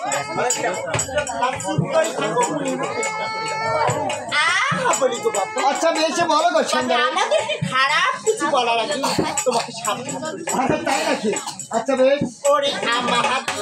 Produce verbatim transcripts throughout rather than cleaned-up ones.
আচ্ছা বেশি বলো গো সুন্দর আমাদেরকে খারাপ কিছু বলার আগে তোমাকে সাবধান তাই নাকি আচ্ছা বেশ ওরে আমার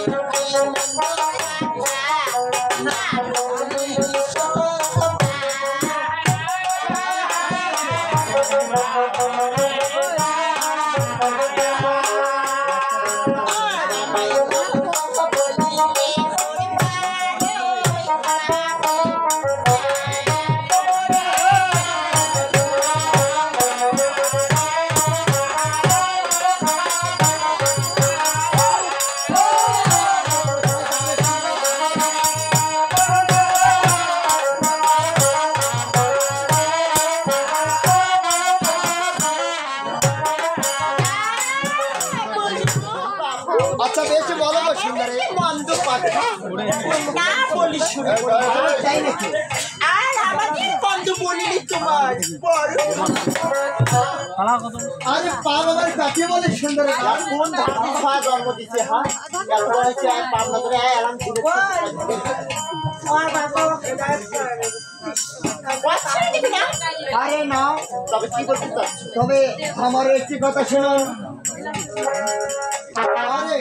আচ্ছা বেশ বলো গো সুন্দর মন্দ কথা না বলি শুনে তাই নাকি আর আমাকে বন্ধ বলিনি তোমার আরে পাগলের কাকে বলে সুন্দর কোন ধারণা খাওয়া জন্ম দিচ্ছে হ্যাঁ এত বয়সে আর পাবনা করে এলাম দিলে আরে না তবে কি বলতে চাচ্ছ তবে আমার একটি কথা শোনো আরে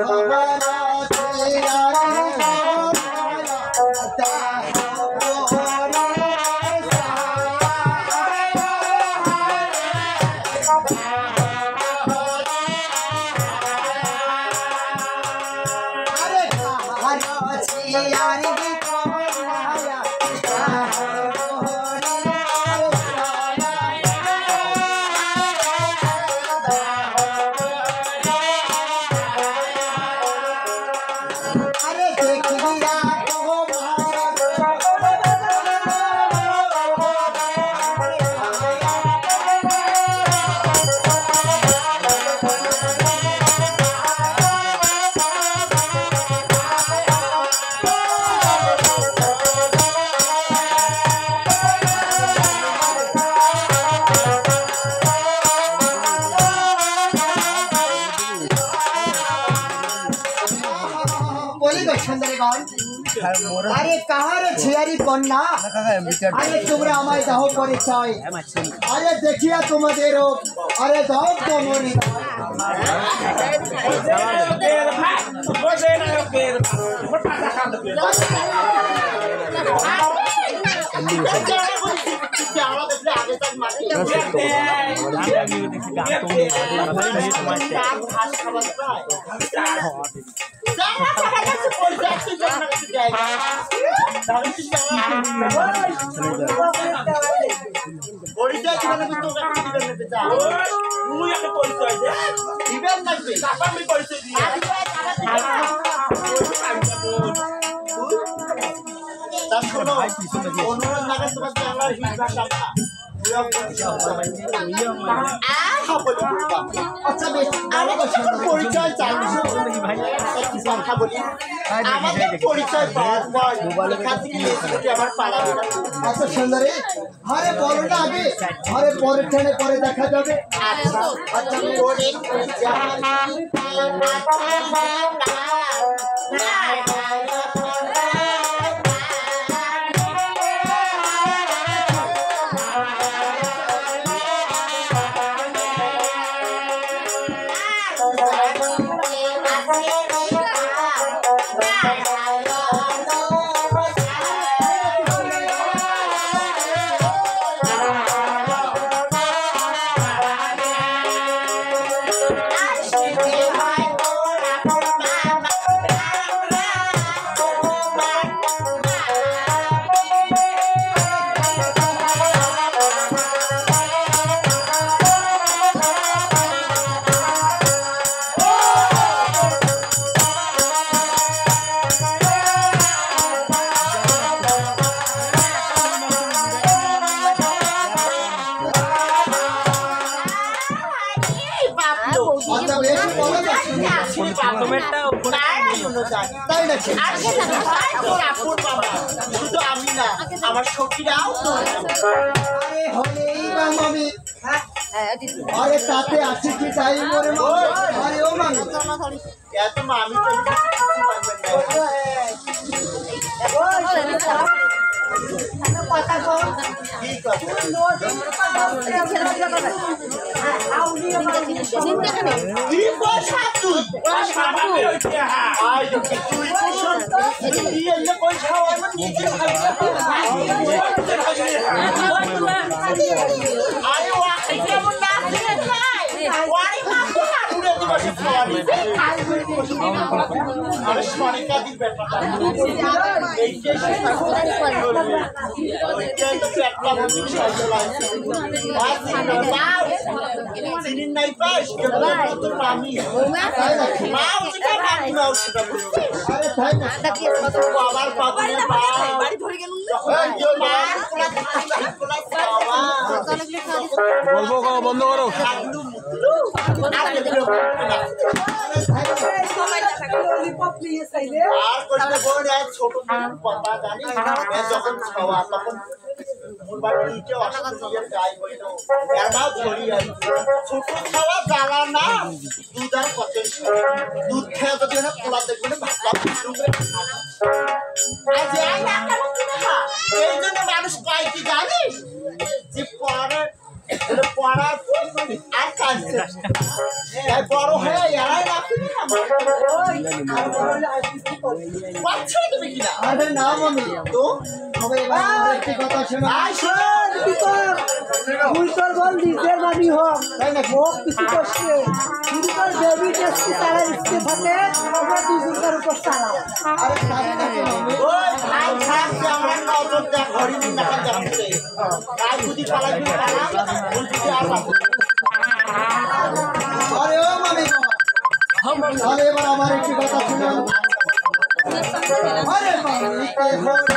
আরে কাহার ঝিয়ারি কন্যা আরে তোমরা আমায় দাও পরিচয় আরে দেখিয়া তোমাদের আরে দাও তোমরি পরিচয় দিবেন তো দিবেন না তুই একটা পরিচয় দে দিবেন না তুই আমি পরিচয় দিই তার শোনো অনুরোধ লাগে তোমার জানার হিট ভাষা আচ্ছা বেশ পরিচয় চাই কথা বলি আমাদের পরিচয় পাওয়ার পর আমার পালাবে না আচ্ছা সুন্দরী আরে বলো না আগে আরে পরে ট্রেনে পরে দেখা যাবে আচ্ছা আচ্ছা ওরে তাই নাকি আমি না আমার সখীরাও আরে হলেই বা মামি আরে তাতে আছে কি তাই মরে আরে ও মামি এত মামি তো ঠিক আছে কি পয়সা তুই আয় তুই তুই এলে পয়সা আমার নিজে আরে ওয়া কেমন না ওয়ারি মাছ না পুরো দিবস খাওয়াবি আরে সনিকা দিন ব্যাপারটা এই যে ওইটাই তো পেটটা বুঝি সাইকেল আছে বাস চিনি নাই পাস কেবল তো পানি মাও যেটা পানি মাও সেটা আরে তাই না আবার পাবনে বাড়ি ধরে গেল এই যে মা কোলা কোলা খাওয়া বলবো কো বন্ধ করো আগলু মুতলু আরে আর করতে বড় এক ছোট কথা জানি যখন খাওয়া তখন মোর বাড়ি নিচে অসুবিধা গাই বইলো এর নাও ধরি আর ছোট খাওয়া জ্বালা না দুধ আর কত দুধ খেয়ে যদি না পোলা দেখবে ভাবলাম আজ এই একটা মুক্তি না এই জন্য মানুষ কয় কি জানিস যে পরে পড়ার আর কাঁদছে বড় হয়ে এরাই রাখছি পাচ্ছে তুমি কিনা আরে না মামি তো তবে এবার আমার একটি কথা শোনো আয় শোন কি কর উল্টোর বল নিজের মানি হোক তাই না হোক কিছু কষ্টে উল্টোর বেবি টেস্টি তারা ইচ্ছে থাকে আমরা দুজনের উপর চালাও আরে তাই না মামি ওই ভাই থাকছে আমরা নজর দেখ হরিণ না যাচ্ছে গাই যদি পালাবি পালা বলবি আর আরে ও মামি তাহলে এবার আমার একটি কথা শোনো আরে মামি কে হরে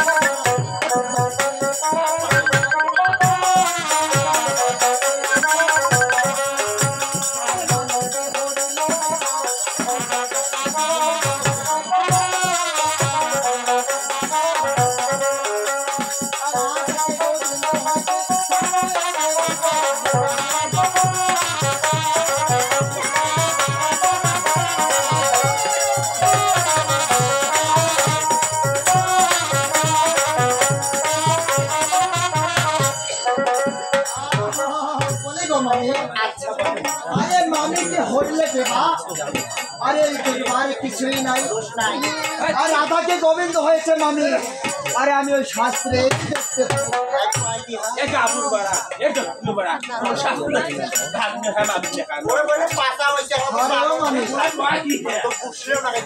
বলে গো মামি আচ্ছা আরে মামি কে হরলে দেবা আরে দেবার কিছুই নাই নাই আর রাধাকে গোবিন্দ হয়েছে মামি আরে আমি ওই শাস্ত্রে দেখতে এক আবুর বাড়া এক জটুলো বাড়া কোন শাস্ত্র লাগে ভাবনে হ্যাঁ আমি দেখা ওই বলে পাতা হইছে আরে ও মামি তো পুষলেও না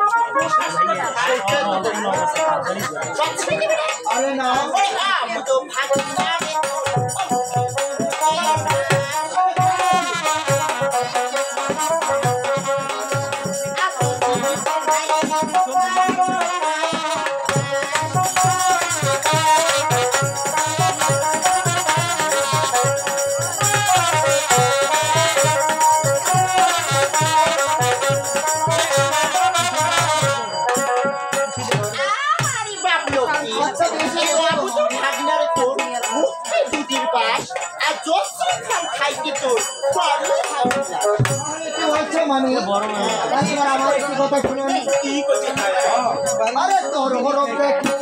আরে না ওই আম তো ভাগি না আচ্ছা বেশি আরে কি হয়েছে মামি একবার আমার একটি কথা শুনুন আরে তোর হরফ দেখি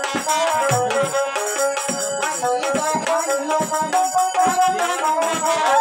Thank you.